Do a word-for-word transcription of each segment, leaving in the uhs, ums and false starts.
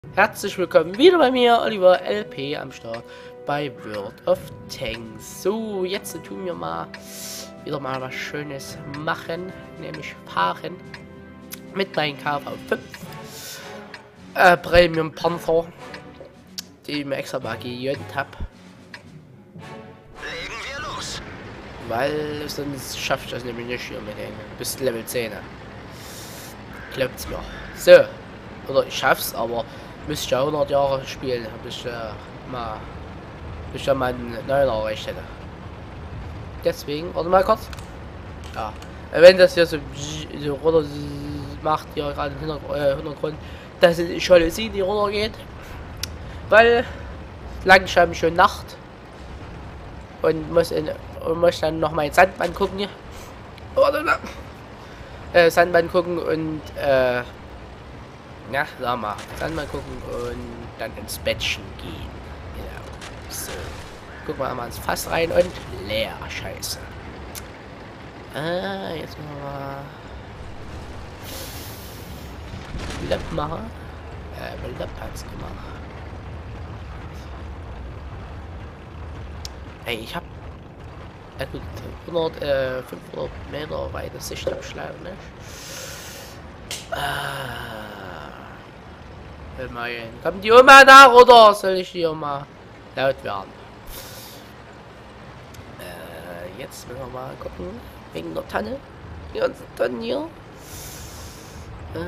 Herzlich willkommen wieder bei mir, Oliver L P am Start bei World of Tanks. So, jetzt tun wir mal wieder mal was Schönes machen, nämlich fahren mit meinem K V fünf äh, Premium Panzer, die ich mir extra mal gegönnt habe. Legen wir los. Weil sonst schaffe ich das nämlich nicht hier mit denen bis Level zehn. Glaubt's mir. So, oder ich schaff's, aber müsste ich ja hundert Jahre spielen, bis ich äh, mal bis ich ja meinen neuen erreicht hätte. Deswegen, warte mal kurz. Ja, wenn das hier so, so runter macht, hier gerade im Hintergrund, äh, Hintergrund, dass die Jalousie die runter geht, weil langsam schon Nacht und muss in und muss dann noch mal ins Sandbahn gucken hier. Warte mal. Äh, Sandbahn gucken und äh, ja, sag mal, Sandbahn gucken und dann ins Bettchen gehen. Genau. So. Gucken wir mal ins Fass rein und leer. Scheiße. Äh, jetzt machen wir mal Löpp machen. Äh, Löpp hat's gemacht. Ey, ich hab ja gut, hundert, äh, fünfhundert Meter weite Sichtabschlag, ne? Ah. Immerhin. Kommt die Oma nach oder soll ich hier mal laut werden? Äh, jetzt müssen wir mal gucken. Wegen der Tanne. Die ganzen Tannen hier. Äh,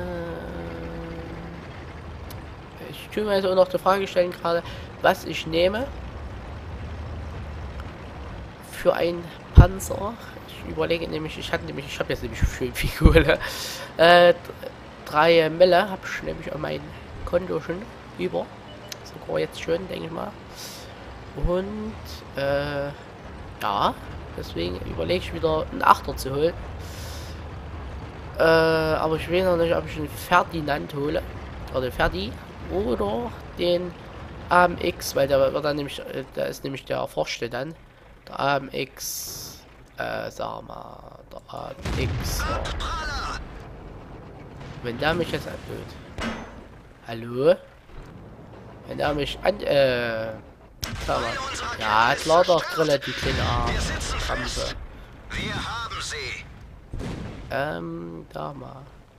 ich tue mir also noch die Frage stellen gerade, was ich nehme für ein Panzer. Ich überlege nämlich, ich hatte nämlich, ich habe jetzt nämlich schön viel Kohle. Äh, drei Mille habe ich nämlich an mein Konto schon über. Sogar jetzt schon, denke ich mal. Und äh, ja, deswegen überlege ich wieder einen Achter zu holen. Äh, aber ich weiß noch nicht, ob ich einen Ferdinand hole. Oder den Ferdi. Oder den A M X, weil der wird dann nämlich, äh, da ist nämlich der erforschte dann. Der A M X, äh, sag mal, der A M X. Ja. Wenn der mich jetzt anhört. Hallo? Wenn der mich an, äh, sag mal. Ja, klar doch, Grille, die kleine Armse. Wir haben sie. Ähm, da mal.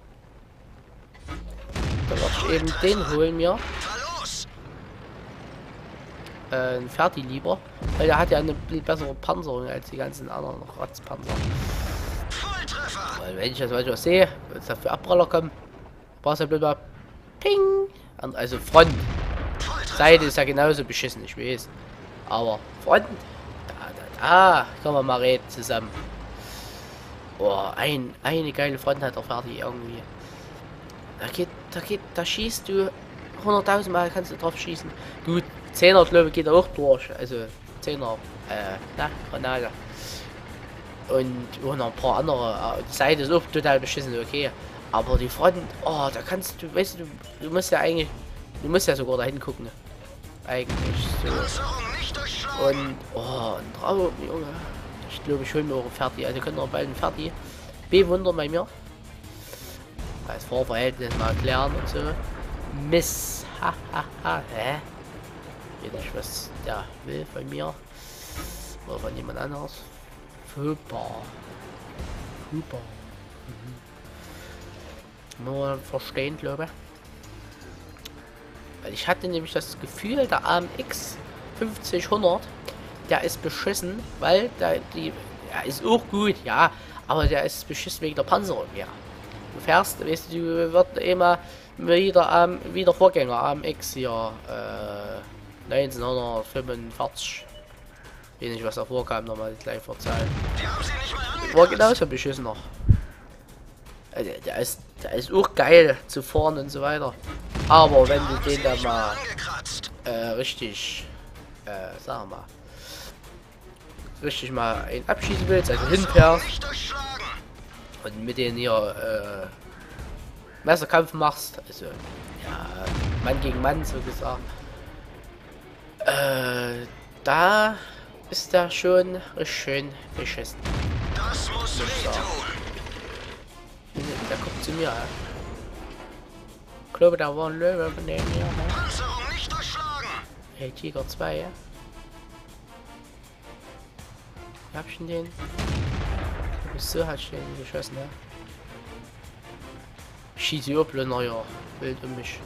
Dann werde ich eben den holen mir. Äh, ein Ferdi lieber. Weil der hat ja eine bessere Panzerung als die ganzen anderen Ratzpanzer. Weil wenn ich das manchmal sehe, wenn es dafür Abpraller kommen, brauchst du ja mal Ping! Also Front. Seite ist ja genauso beschissen, ich weiß. Aber Front, da, da, da, können wir mal reden zusammen. Boah, ein, eine geile Front hat er fertig irgendwie. Da geht, da geht, da schießt du hunderttausend Mal kannst du drauf schießen. Du, zehner glaube geht auch durch. Also zehner, äh, na, Granate. Und, und noch ein paar andere. Die Seite ist auch total beschissen, okay. Aber die Front, oh, da kannst du, weißt du, du musst ja eigentlich, du musst ja sogar dahin gucken. Eigentlich so. Und, oh, ein Traum, Junge. Ich glaube, ich hole mir auch ein Ferdi. Also können wir bald ein Ferdi. B-Wunder bei mir. Als Fahrverhältnis mal klären und so. Miss. Ha, ha, ha. Hä? Ich weiß nicht, was der will von mir. Oder von jemand anderes. Super. Super. Mhm. Nur verstehen, glaube ich. Weil ich hatte nämlich das Gefühl, der A M X fünfzig hundert, der ist beschissen, weil der, die, er ist auch gut, ja, aber der ist beschissen wegen der Panzerung, ja. Du fährst, weißt du, du wird immer wieder ähm, wieder Vorgänger A M X hier äh, neunzehnhundertfünfundvierzig. Ich weiß nicht, was davor kam, nochmal gleich verzeihen. War genauso beschissen noch. Also, der ist, der ist auch geil zu fahren und so weiter. Aber wenn du den dann mal äh, richtig, äh, sag mal, richtig mal einen abschießen willst, also hinfährst und mit denen hier äh, Messerkampf machst, also ja, Mann gegen Mann so gesagt, äh, da ist der schon richtig schön beschissen. Das muss Der kommt zu mir. glaube, da war ein Löwe neben mir. Ne? Panzerung nicht durchschlagen. Hey, Tiger zwei, ja? Wie hab ich denn den? So hat ich den geschossen, ja? Schieß die Oblöner, ja. Wild um mich.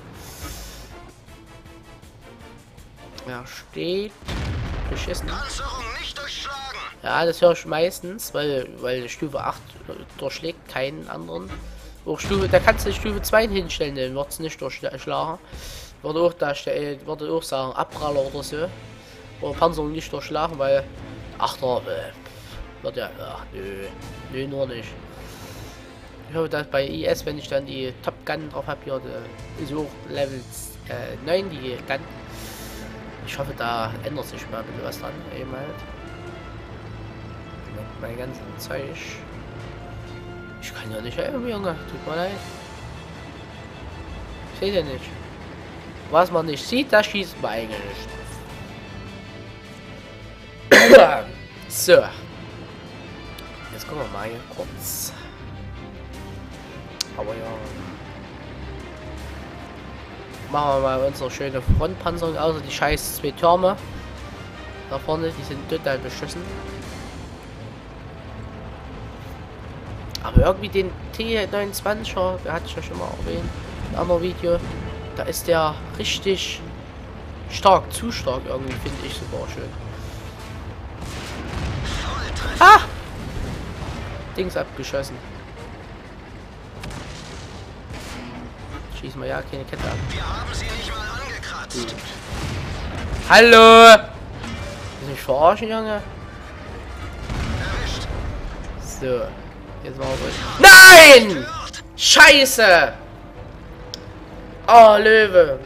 Ja, steht. Beschissen. Panzerung nicht durchschlagen. Ja, das höre ich meistens, weil, weil Stufe acht durchschlägt keinen anderen. Auch Stufe, da kannst du Stufe zwei hinstellen, dann wird es nicht durchschlagen. Würde auch, da, würde auch sagen, Abpraller oder so. Oder Panzerung nicht durchschlagen, weil achter äh, wird ja, ach, nö, nö, nur nicht. Ich hoffe, dass bei I S, wenn ich dann die Top Gun drauf habe, hier, die ist auch Level äh, neun, die Gun. Ich hoffe, da ändert sich mal ein bisschen was dran, eben halt. Mit meinem ganzen Zeug. Ich kann ja nicht helfen, Junge. Tut mir leid. Seht ihr nicht? Was man nicht sieht, das schießt man eigentlich nicht. So. Jetzt gucken wir mal hier kurz. Aber ja. Machen wir mal unsere schöne Frontpanzerung, außer die scheiß zwei Türme. Da vorne, die sind total beschissen. Aber irgendwie den T neunundzwanziger, der hatte ich ja schon mal erwähnt, in einem anderen Video, da ist der richtig stark, zu stark irgendwie, finde ich sogar schön. Ah! Dings abgeschossen. Schießen wir ja keine Kette ab. Wir haben sie nicht mal angekratzt. Gut. Hallo! Willst du mich verarschen, Junge? Erwischt. So. Jetzt machen wir. Nein! Scheiße! Oh, Löwe.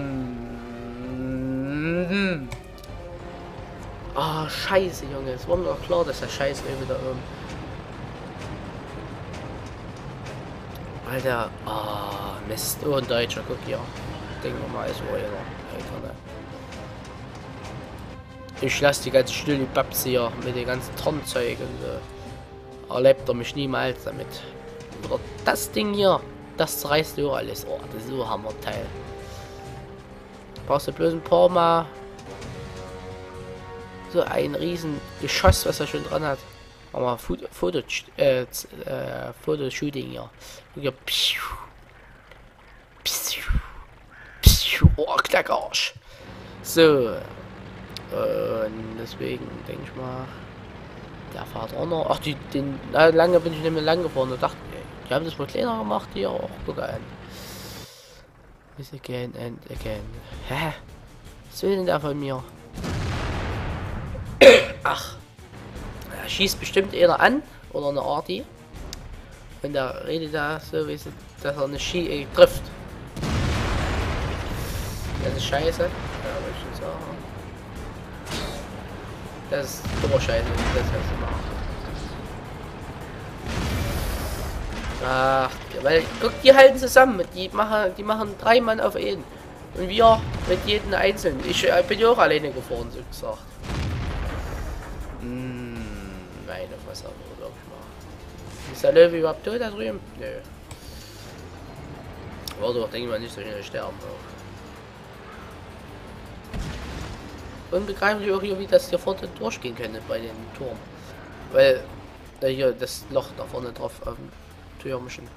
Mm. Oh, scheiße, Junge. Es war mir doch klar, dass der scheiß Löwe da oben. Alter. Oh, Mist. Oh, ein Deutscher. Guck hier. Denken wir mal, ist wohl einer. Alter, ne? Ich lasse die ganze stille Babs hier mit den ganzen Tarnzeug und so. Erlebt er mich niemals damit. Oder das Ding hier, das zerreißt du alles. Oh, das ist so ein Hammerteil. Brauchst du bloß ein paar Mal so ein riesen Geschoss, was er schon dran hat. Machen wir Foto, Foto, äh, äh, Fotoshooting hier. hier. Pschuh. Pschuh. Pschuh. Oh, Knackarsch. So. Und deswegen denke ich mal. Der fährt auch noch. Ach, die, den, na, lange bin ich nicht mehr lang gefahren. Da dachte ich, die haben das wohl kleiner gemacht hier. Auch guck an. Is again and again. Hä? Was will denn der von mir? Ach. Er schießt bestimmt einer an. Oder eine Arti. Und der redet da so, wie sie, dass er eine Ski äh, trifft. Das ist scheiße. Ja, würde ich schon sagen. Das ist dummer Scheiße, das kannst du machen. Ach, weil, guck, die halten zusammen, die machen, die machen drei Mann auf einen. Und wir mit jedem einzeln. Ich äh, bin ja auch alleine gefahren, so gesagt. Hm, meine Fresse, aber wirklich mal. Ist der Löwe überhaupt tot da drüben? Nö. War doch, denke ich mal, nicht so schnell sterben. Auch. Unbegreiflich auch hier, wie das hier vorne durchgehen könnte bei den Turm. Weil da hier das Loch da vorne drauf auf dem Türmchen.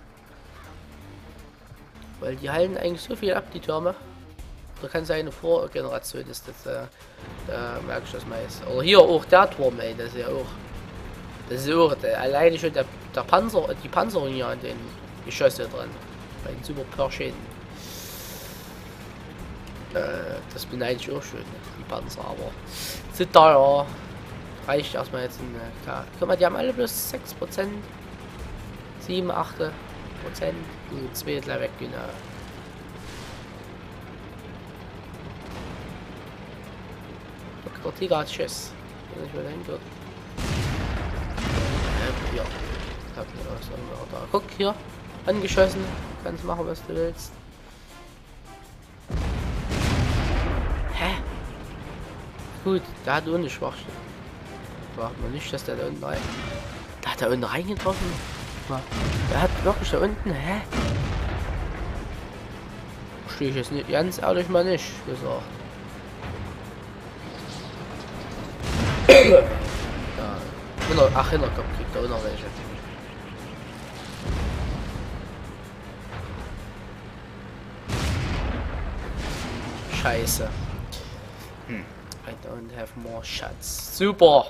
Weil die halten eigentlich so viel ab, die Türme. Da kann seine Vorgeneration ist das, äh, da merke ich das meist. Oder hier auch der Turm, ey, das ist ja auch. Das ist auch der, alleine schon der, der Panzer, die Panzerung hier an den Geschosse dran. Bei den super Perschen. Äh, das beneide ich auch schön, die Panzer, aber sind da ja, reicht erstmal jetzt in, äh, klar. Guck mal, die haben alle bloß sechs Prozent, sieben, acht Prozent, und zwei gleich weg, genau. Der Tiger hat Schiss, wenn ich mal dahin geht. Ähm, ja, hab mir was da. Guck hier, angeschossen, kannst machen, was du willst. Gut, der hat ohne Schwachstelle. War man nicht, dass der da unten rein. Da hat er unten reingetroffen. Der hat wirklich da unten, hä? verstehe ich jetzt nicht, ganz ehrlich mal nicht gesagt. Ja, hinter, ach, Hinterkopf kriegt er auch noch welche. Scheiße. Hm. I don't have more shots. Super.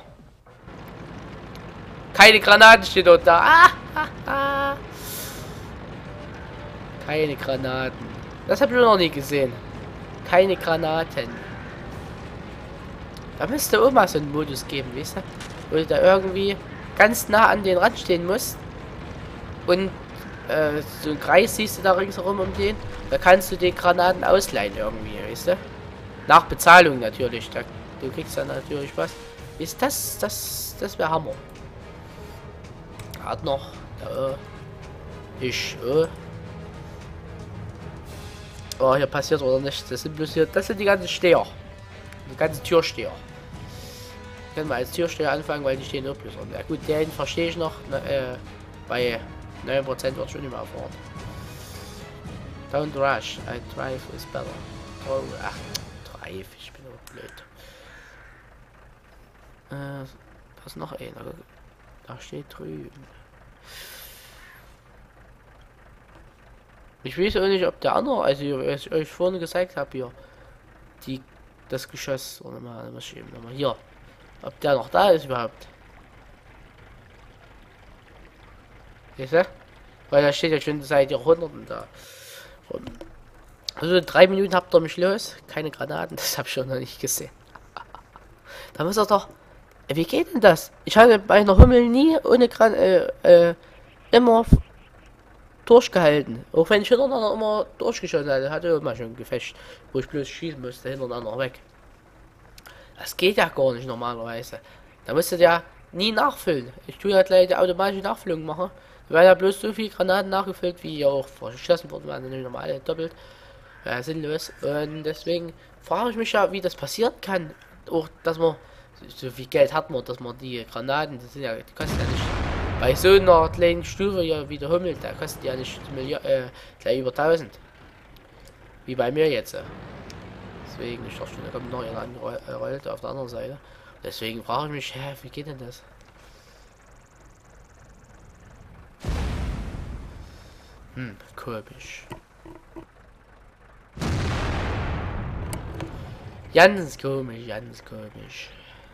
Keine Granaten steht dort da. Ah, ah, ah. Keine Granaten. Das habe ich noch nie gesehen. Keine Granaten. Da müsste auch mal so einen Modus geben, weißt du? Wo du da irgendwie ganz nah an den Rand stehen musst. Und äh, so einen Kreis siehst du da ringsherum um den. Da kannst du die Granaten ausleihen irgendwie, weißt du? Nach Bezahlung natürlich. Da, du kriegst dann natürlich was. Ist das, das, das wäre Hammer. Hat noch. Da, ich, oh. Oh, hier passiert oder nicht. Das sind bloß hier, das sind die ganzen Steher. Die ganzen Türsteher. Können wir als Türsteher anfangen, weil die stehen nur bloß rum. Ja gut, den verstehe ich noch. Na, äh, bei neun Prozent wird schon nicht mehr erfahren. Don't rush. I drive is better. Oh, ach, drive. Ich bin auch blöd. Äh, da ist noch einer. Da steht drüben. Ich weiß auch nicht, ob der andere, also was ich euch vorhin gesagt habe hier, die, das Geschoss, oder mal, was eben nochmal hier, ob der noch da ist überhaupt. Siehst du? Weil da steht ja schon seit Jahrhunderten da. Und also in drei Minuten habt ihr mich los. Keine Granaten, das habe ich schon noch nicht gesehen. Da muss er doch. Wie geht denn das? Ich hatte bei einer Hummel nie ohne Gran äh, äh, immer durchgehalten. Auch wenn ich hintereinander immer durchgeschossen hatte, hatte ich immer schon ein Gefecht, wo ich bloß schießen musste, hintereinander weg. Das geht ja gar nicht normalerweise. Da musst du ja nie nachfüllen. Ich tue ja gleich die automatische Nachfüllung machen, weil ja bloß so viel Granaten nachgefüllt, wie ja auch verschossen wurden, waren nämlich normal doppelt. Ja, sinnlos. Und deswegen frage ich mich ja, wie das passieren kann. Auch, dass man so viel Geld hat man, dass man die Granaten, das sind ja, die kosten ja nicht. Bei so einer kleinen Stufe ja wie der Hummel, da kostet ja nicht Million, äh, gleich über tausend. Wie bei mir jetzt. Deswegen, ich dachte schon, da kommt noch einer angerollt auf der anderen Seite. Deswegen frage ich mich, hä, wie geht denn das? Hm, komisch. Ganz komisch, ganz komisch.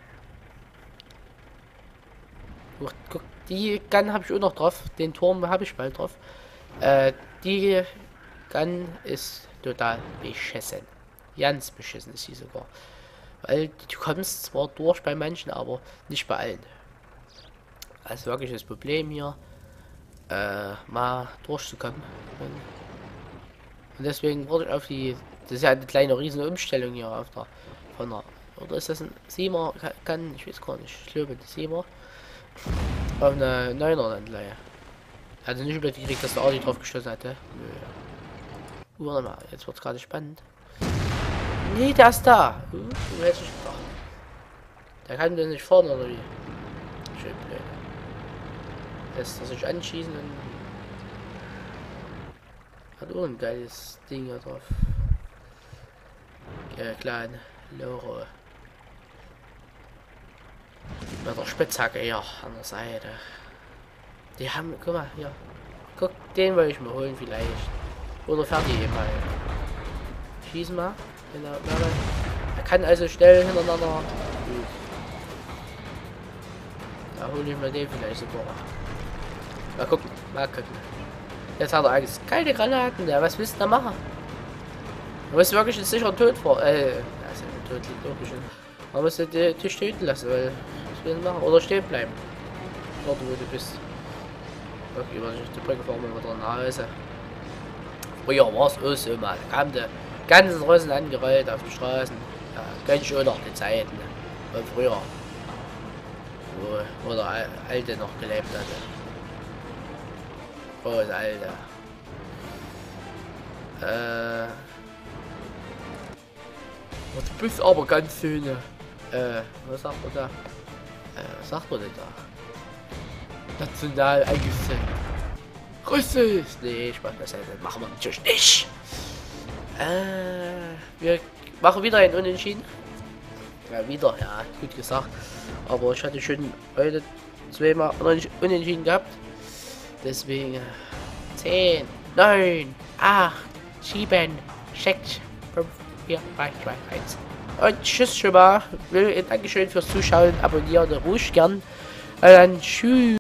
Guck, guck, die Gun habe ich auch noch drauf. Den Turm habe ich bald drauf. Äh, die Gun ist total beschissen. Ganz beschissen ist sie sogar. Weil du kommst zwar durch bei manchen, aber nicht bei allen. Also wirklich das Problem hier, äh, mal durchzukommen. Und deswegen wurde ich auf die, das ist ja eine kleine riesen Umstellung hier auf der, von der, oder ist das ein Siemer, kann, ich weiß gar nicht, ich glaube das Siemer. Auf eine neuner Landleihe. Also nicht übergekriegt, dass der Audi drauf geschossen hatte. Nö. Warte mal, jetzt wird's gerade spannend. Nee, der ist da. Uh, du hättest nicht gedacht. Der kann denn nicht vorne oder wie? Schön blöd. Lässt er sich anschießen und hat auch ein geiles Ding hier drauf. Ja, klein Loro. Mit der Spitzhacke hier an der Seite. Die haben, guck mal, hier. Guck, den wollte ich mir holen vielleicht. Oder fertig eben halt. Schießen mal. Genau, er kann also schnell hintereinander. Gut. Da hole ich mir den vielleicht sogar. Mal gucken, mal gucken. Jetzt hat er eigentlich keine Granaten. Ja, was willst du da machen? Du musst wirklich einen sicheren Tod vor. Äh, also der Tod liegt auch bestimmt. Man muss den Tisch töten lassen, weil was will ich machen? Oder stehen bleiben. Dort wo du bist. Okay, was ich die Brücke fahren wir wieder nach Hause. Früher war es auch so mal. Da kam der ganzen Russen angerollt auf die Straßen. Ja, ganz schön noch die Zeiten von früher. Wo, wo der Alte noch gelebt hatte. Oh, der Alte. Äh. Du bist aber ganz schöne. Äh, was sagt man da? Äh, was sagt man denn da? National eingestellt. Russisch! Nee, Spaß beiseite. Machen wir natürlich nicht. Äh, wir machen wieder ein Unentschieden. Ja, wieder, ja, gut gesagt. Aber ich hatte schon heute zweimal Unentschieden gehabt. Deswegen zehn, neun, acht, sieben, sechs, fünf, vier, drei, zwei, eins. Und tschüss schon mal. Dankeschön fürs Zuschauen. Abonnieren ruhig gern. Und dann tschüss.